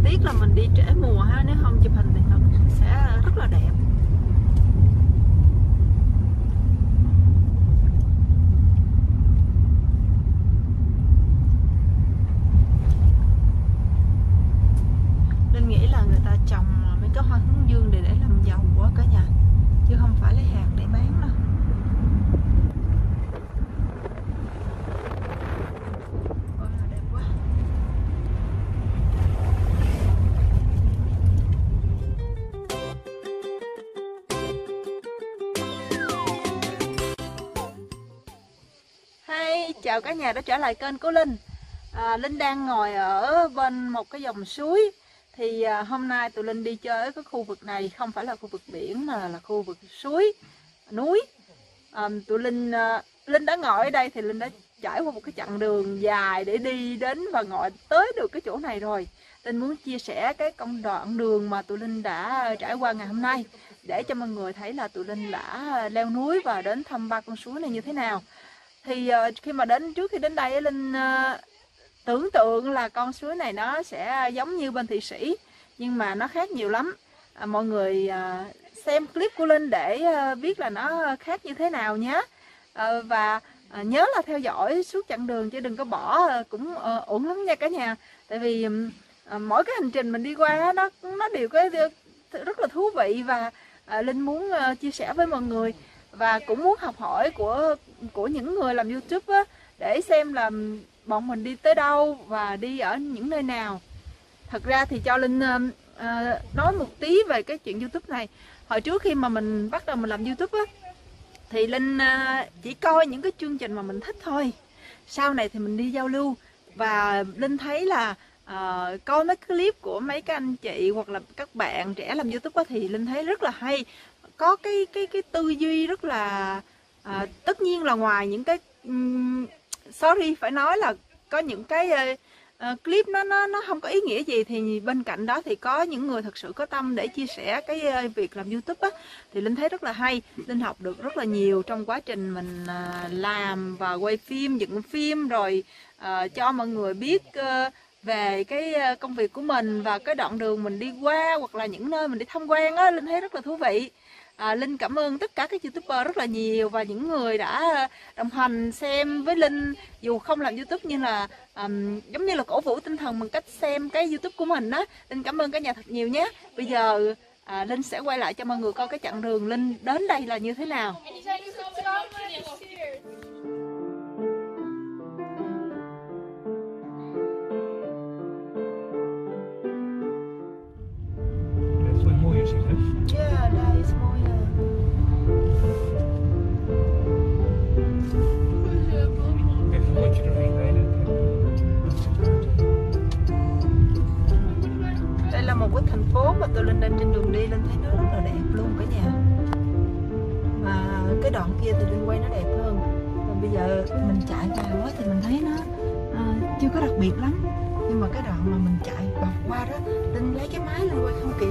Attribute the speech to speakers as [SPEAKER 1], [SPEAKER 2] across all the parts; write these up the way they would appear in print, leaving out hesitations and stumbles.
[SPEAKER 1] tiếc là mình đi trễ mùa ha, nếu không chụp hình thì nó sẽ rất là đẹp. Linh nghĩ là người ta trồng mấy cái hoa hướng dương để làm dầu quá cả nhà, chứ không phải lấy hạt để bán đâu. Ôi, đẹp quá. Hey, chào cả nhà đã trở lại kênh của Linh. Linh đang ngồi ở bên một cái dòng suối. Thì hôm nay tụi Linh đi chơi ở cái khu vực này không phải là khu vực biển mà là khu vực suối, núi. Tụi Linh đã ngồi ở đây thì Linh đã trải qua một cái chặng đường dài để đi đến và ngồi tới được cái chỗ này rồi. Linh muốn chia sẻ cái công đoạn đường mà tụi Linh đã trải qua ngày hôm nay để cho mọi người thấy là tụi Linh đã leo núi và đến thăm ba con suối này như thế nào. Thì khi mà trước khi đến đây Linh tưởng tượng là con suối này nó sẽ giống như bên Thụy Sĩ, nhưng mà nó khác nhiều lắm. Mọi người xem clip của Linh để biết là nó khác như thế nào nhé. Và nhớ là theo dõi suốt chặng đường chứ đừng có bỏ, cũng ổn lắm nha cả nhà. Tại vì mỗi cái hành trình mình đi qua nó đều có rất là thú vị, và Linh muốn chia sẻ với mọi người, và cũng muốn học hỏi của những người làm YouTube á, để xem là bọn mình đi tới đâu và đi ở những nơi nào. Thật ra thì cho Linh nói một tí về cái chuyện YouTube này. Hồi trước khi mà mình bắt đầu mình làm YouTube á, thì Linh chỉ coi những cái chương trình mà mình thích thôi. Sau này thì mình đi giao lưu và Linh thấy là coi mấy clip của mấy cái anh chị hoặc là các bạn trẻ làm YouTube á, thì Linh thấy rất là hay. Có cái tư duy rất là tất nhiên là ngoài những cái sorry phải nói là có những cái clip nó không có ý nghĩa gì, thì bên cạnh đó thì có những người thật sự có tâm để chia sẻ cái việc làm YouTube á, thì Linh thấy rất là hay. Linh học được rất là nhiều trong quá trình mình làm và quay phim, dựng phim, rồi cho mọi người biết về cái công việc của mình và cái đoạn đường mình đi qua hoặc là những nơi mình đi tham quan á. Linh thấy rất là thú vị. Linh cảm ơn tất cả các YouTuber rất là nhiều và những người đã đồng hành xem với Linh dù không làm YouTube, nhưng là giống như là cổ vũ tinh thần bằng cách xem cái YouTube của mình đó. Linh cảm ơn cả nhà thật nhiều nhé. Bây giờ Linh sẽ quay lại cho mọi người coi cái chặng đường Linh đến đây là như thế nào. Đây là một cái thành phố mà tụi Linh đang trên đường đi. Linh thấy nó rất là đẹp luôn cả nhà. Và cái đoạn kia thì Linh quay nó đẹp hơn. Và bây giờ mình chạy vào thì mình thấy nó chưa có đặc biệt lắm. Nhưng mà cái đoạn mà mình chạy bọc qua đó, Linh lấy cái máy lên quay không kịp.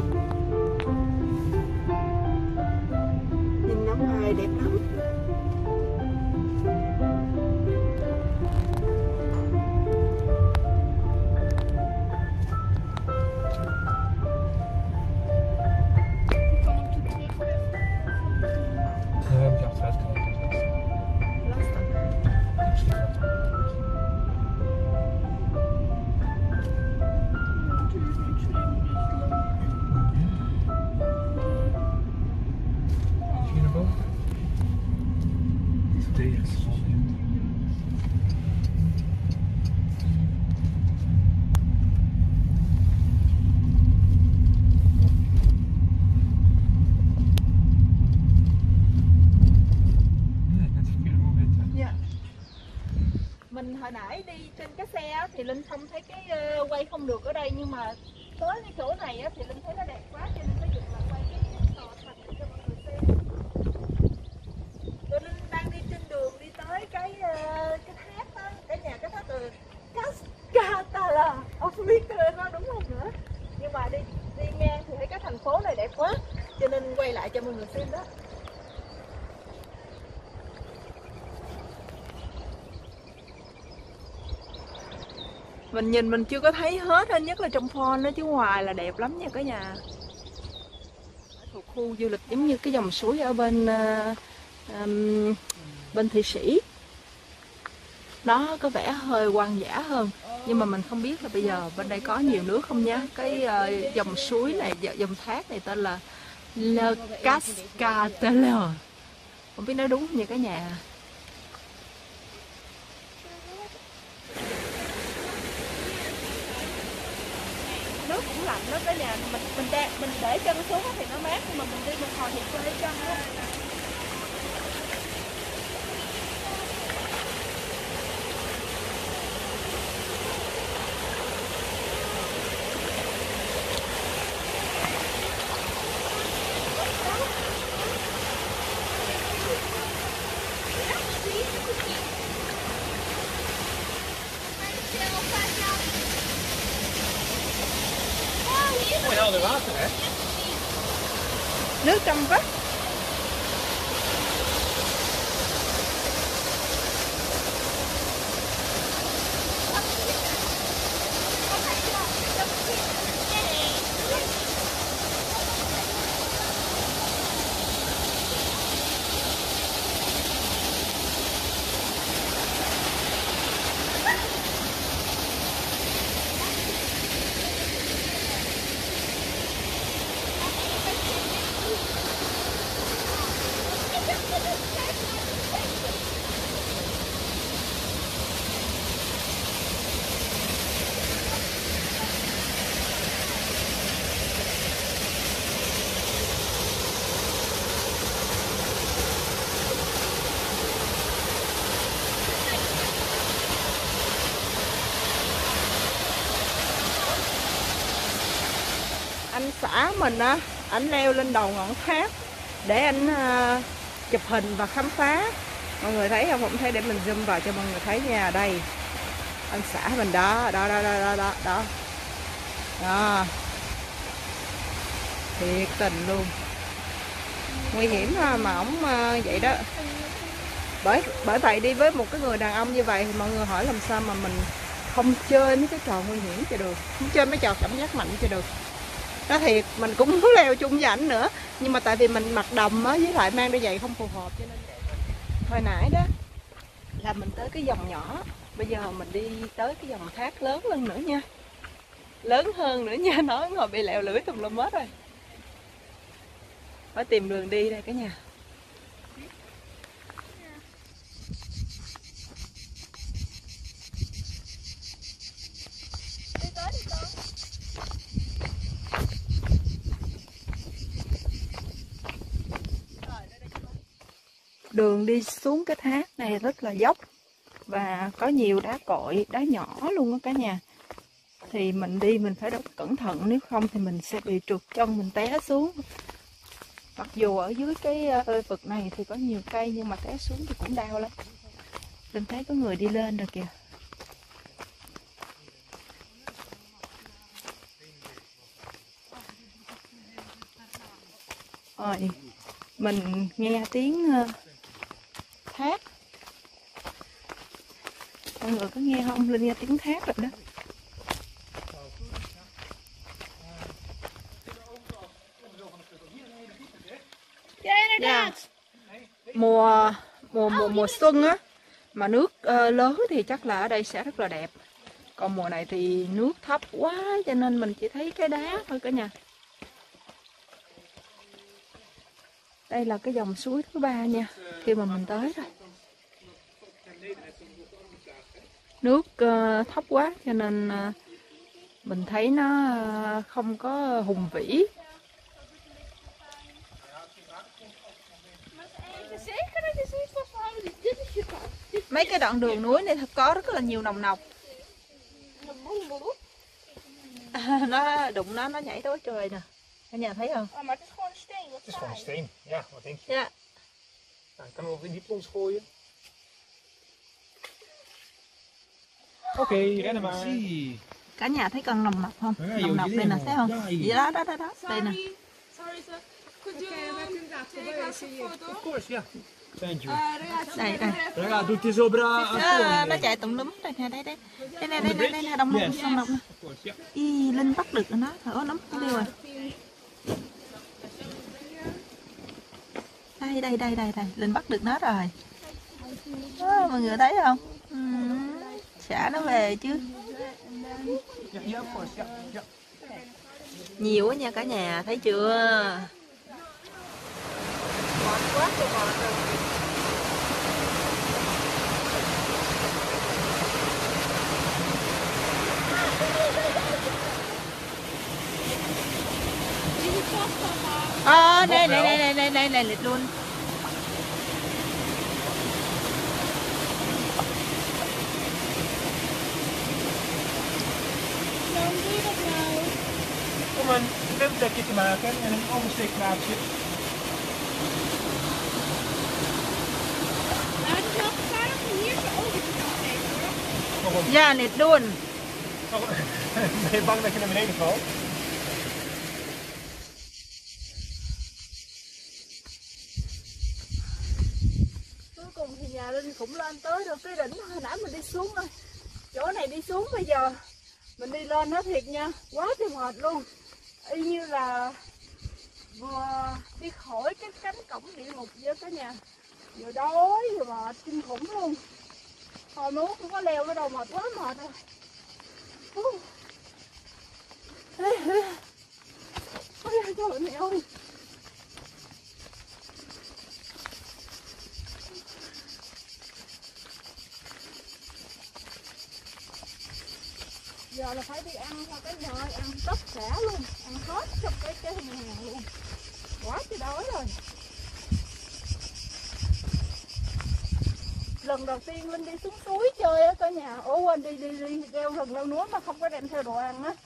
[SPEAKER 1] Nhìn nó ngoài đẹp lắm. Mình hồi nãy đi trên cái xe thì Linh không thấy cái quay không được ở đây, nhưng mà tới cái chỗ này thì Linh thấy nó đẹp quá cho nên mới dựng lại quay cái tòa thành để cho mọi người xem. Tụi Linh đang đi trên đường đi tới cái tháp đó, cái tháp từ Cascatala, không biết nó đúng không nữa, nhưng mà đi ngang thì thấy cái thành phố này đẹp quá cho nên quay lại cho mọi người xem đó. Mình nhìn mình chưa có thấy hết á, nhất là trong phone đó, chứ ngoài là đẹp lắm nha cả nhà. Thuộc khu du lịch giống như cái dòng suối ở bên bên Thụy Sĩ. Nó có vẻ hơi hoang dã hơn, nhưng mà mình không biết là bây giờ bên đây có nhiều nước không nha. Cái dòng suối này, dòng thác này tên là Le Cascatele. Không biết nói đúng không nha cả nhà. Nước cũng lạnh đó cả nhà. Mình để chân xuống thì nó mát, nhưng mà mình đi một hồi thì có lấy chân đó. Nước trong vắt. Anh xã mình á, ảnh leo lên đầu ngọn tháp để anh chụp hình và khám phá. Mọi người thấy không? Không thấy để mình zoom vào cho mọi người thấy nha. Đây, anh xã mình đó, đó, đó, đó, đó, đó, đó. Thiệt tình luôn, nguy hiểm mà ổng vậy đó. Bởi vậy đi với một cái người đàn ông như vậy thì mọi người hỏi làm sao mà mình không chơi mấy cái trò nguy hiểm cho được, không chơi mấy trò cảm giác mạnh cho được. Nói thiệt, mình cũng muốn leo chung với ảnh nữa, nhưng mà tại vì mình mặc đầm á, với lại mang đôi giày không phù hợp cho nên hồi nãy đó là mình tới cái dòng nhỏ, bây giờ mình đi tới cái dòng thác lớn hơn nữa nha, lớn hơn nữa nha. Nói ngồi bị lẹo lưỡi tùm lum hết rồi, phải tìm đường đi đây cả nhà. Đường đi xuống cái thác này rất là dốc và có nhiều đá cội, đá nhỏ luôn đó cả nhà. Thì mình đi mình phải rất cẩn thận, nếu không thì mình sẽ bị trượt chân, mình té xuống. Mặc dù ở dưới cái vực này thì có nhiều cây, nhưng mà té xuống thì cũng đau lắm. Mình thấy có người đi lên rồi kìa. Rồi, mình nghe tiếng thác. Mọi người có nghe không? Linh nghe tiếng thác rồi đó. Yeah. Mùa xuân á mà nước lớn thì chắc là ở đây sẽ rất là đẹp. Còn mùa này thì nước thấp quá cho nên mình chỉ thấy cái đá thôi cả nhà. Đây là cái dòng suối thứ ba nha, khi mà mình tới rồi. Nước thấp quá cho nên mình thấy nó không có hùng vĩ. Mấy cái đoạn đường núi này có rất là nhiều nồng nọc. Nó đụng nó nhảy tới trời nè. Cả nhà thấy không?
[SPEAKER 2] Maar het is gewoon een steen.
[SPEAKER 3] Het is gewoon een steen. Ja, wat denk je?
[SPEAKER 1] Ja.
[SPEAKER 3] Nou, ik kan hem ook in die plons gooien. Oké, rennen maar.
[SPEAKER 1] Cả nhà thấy con nồng nọc không? Nồng nọc đây nè, thấy không? Vậy đó, đó, đó, đó. Đây nè.
[SPEAKER 3] Of course, yeah. Thank you.
[SPEAKER 1] Đây đây.
[SPEAKER 3] Raga, doe het zo bra.
[SPEAKER 1] Nó chạy tùm lum đây nè, đây đây. Đây đồng nè, sông đồng nè.
[SPEAKER 3] Of course, yeah.
[SPEAKER 1] Y Linh bắt được rồi nó, thở nấm nó đi rồi. Đây, Linh bắt được nó rồi. Mọi người thấy không? Xả nó về chứ.
[SPEAKER 3] Yeah, of course, yeah.
[SPEAKER 1] Nhiều quá nha cả nhà, thấy chưa? Ngọt quá trời ngọt rồi. Đây lịch luôn.
[SPEAKER 3] Om een zwemdekje te maken en een oversteekplaatsje.
[SPEAKER 1] Ja, niet doen.
[SPEAKER 3] Ben je bang dat je naar beneden valt?
[SPEAKER 1] Cuối cùng thì nhà Linh cũng lên tới được cái đỉnh hồi nãy mình đi xuống rồi. Chỗ này đi xuống bây giờ mình đi lên nó thiệt nha, quá trời mệt luôn. Y như là vừa đi khỏi cái cánh cổng địa ngục với cả nhà. Vừa đói vừa mệt kinh khủng luôn. Hồi muốn không có leo ở đâu mệt quá mệt rồi. Ôi trời mẹ ơi. Giờ là phải đi ăn thôi cái nhà ơi, ăn tất cả luôn, ăn hết trong cái nhà hàng luôn. Quá trời đói rồi. Lần đầu tiên Linh đi xuống suối chơi á cả nhà. Ủa quên đi leo rừng leo núi mà không có đem theo đồ ăn á.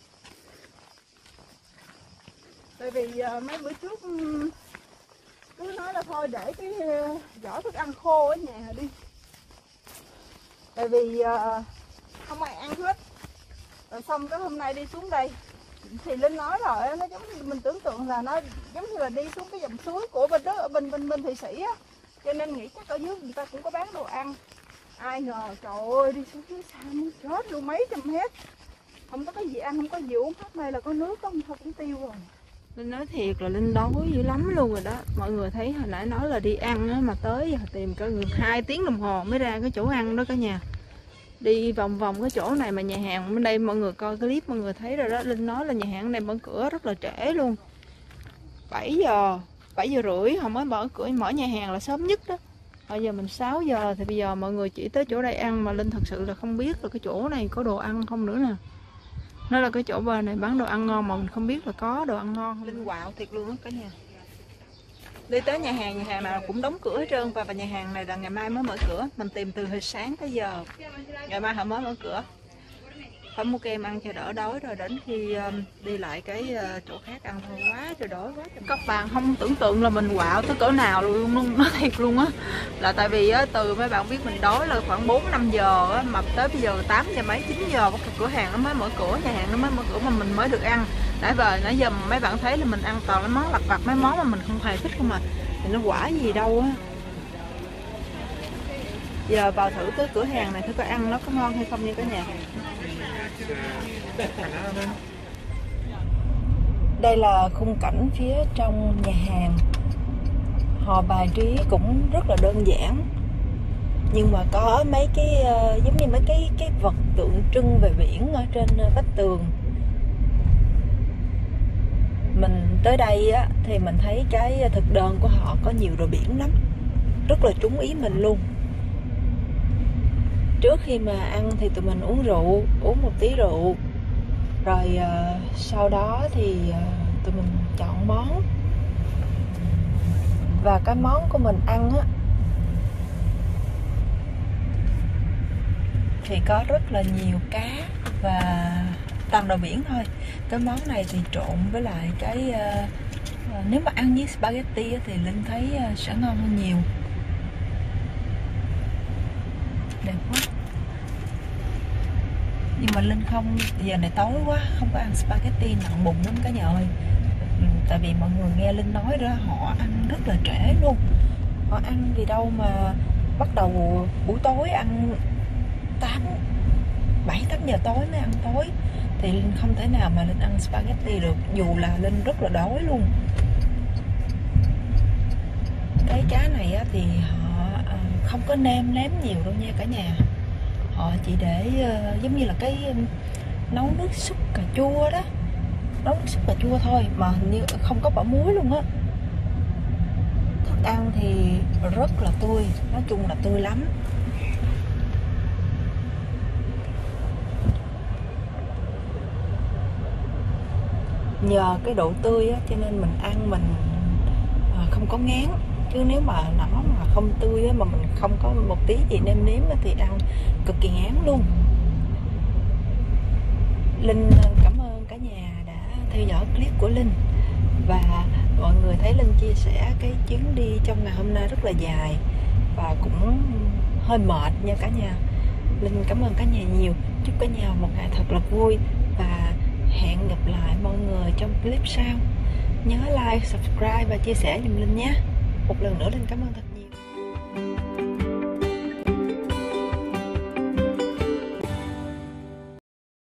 [SPEAKER 1] Tại vì mấy bữa trước cứ nói là thôi để cái giỏ thức ăn khô ở nhà đi. Tại vì không ai ăn hết. Rồi xong cái hôm nay đi xuống đây thì Linh nói rồi, nó giống như mình tưởng tượng là nó giống như là đi xuống cái dòng suối của bên đó, ở bên Thụy Sĩ á, cho nên nghĩ chắc ở dưới người ta cũng có bán đồ ăn. Ai ngờ trời ơi đi xuống dưới xa muốn chết luôn, mấy trăm mét không có cái gì ăn, không có gì uống hết. May là có nước không thôi cũng tiêu rồi. Linh nói thiệt là Linh đói dữ lắm luôn rồi đó. Mọi người thấy hồi nãy nói là đi ăn á, mà tới giờ tìm cả 2 tiếng đồng hồ mới ra cái chỗ ăn đó cả nhà. Đi vòng vòng cái chỗ này mà nhà hàng bên đây mọi người coi clip mọi người thấy rồi đó. Linh nói là nhà hàng này mở cửa rất là trễ luôn, 7 giờ rưỡi họ mới mở cửa, mở nhà hàng là sớm nhất đó. Bây giờ mình 6 giờ thì bây giờ mọi người chỉ tới chỗ đây ăn mà Linh thật sự là không biết là cái chỗ này có đồ ăn không nữa nè. Nó là cái chỗ bên này bán đồ ăn ngon mà mình không biết là có đồ ăn ngon không. Linh quạo thiệt luôn á cả nhà. Đi tới nhà hàng nào cũng đóng cửa hết trơn, và nhà hàng này là ngày mai mới mở cửa. Mình tìm từ hồi sáng tới giờ, ngày mai họ mới mở cửa. Phải mua kem ăn cho đỡ đói, rồi đến khi đi lại cái chỗ khác ăn thôi. Quá trời đói quá. Các bạn không tưởng tượng là mình quạo tới cỡ nào luôn, nói thiệt luôn á. Là tại vì từ mấy bạn biết mình đói là khoảng 4-5 giờ á, mà tới bây giờ 8 giờ mấy 9 giờ cửa hàng nó mới mở cửa, nhà hàng nó mới mở cửa mà mình mới được ăn. Nãy giờ mấy bạn thấy là mình ăn toàn cái món lặt vặt, mấy món mà mình không hề thích không mà. Thì nó quả gì đâu á. Giờ vào thử cái cửa hàng này thử coi ăn nó có ngon hay không nha cả nhà. Đây là khung cảnh phía trong nhà hàng. Họ bài trí cũng rất là đơn giản, nhưng mà có mấy cái giống như mấy cái vật tượng trưng về biển ở trên vách tường. Mình tới đây á, thì mình thấy cái thực đơn của họ có nhiều đồ biển lắm, rất là trúng ý mình luôn. Trước khi mà ăn thì tụi mình uống một tí rượu, rồi sau đó thì tụi mình chọn món. Và cái món của mình ăn á thì có rất là nhiều cá và toàn đồ biển thôi. Cái món này thì trộn với lại cái nếu mà ăn với spaghetti thì Linh thấy sẽ ngon hơn nhiều. Đẹp quá. Nhưng mà Linh không, giờ này tối quá không có ăn spaghetti nặng bụng lắm cả nhà ơi. Tại vì mọi người nghe Linh nói đó, họ ăn rất là trễ luôn. Họ ăn gì đâu mà bắt đầu buổi tối ăn 7-8 giờ tối mới ăn tối. Thì Linh không thể nào mà Linh ăn spaghetti được, dù là Linh rất là đói luôn. Cái cá này á, thì họ không có nêm nếm nhiều đâu nha cả nhà. Họ chỉ để giống như là cái nấu nước súp cà chua đó, nấu nước súp cà chua thôi, mà hình như không có bỏ muối luôn á. Thức ăn thì rất là tươi, nói chung là tươi lắm. Nhờ cái độ tươi á, cho nên mình ăn mình không có ngán. Chứ nếu mà nó mà không tươi á, mà mình không có một tí gì nêm nếm á, thì ăn cực kỳ ngán luôn. Linh cảm ơn cả nhà đã theo dõi clip của Linh. Và mọi người thấy Linh chia sẻ cái chuyến đi trong ngày hôm nay rất là dài và cũng hơi mệt nha cả nhà. Linh cảm ơn cả nhà nhiều. Chúc cả nhà một ngày thật là vui. Và hẹn gặp lại mọi người trong clip sau. Nhớ like, subscribe và chia sẻ giùm Linh nhé. Một lần nữa Linh cảm ơn thật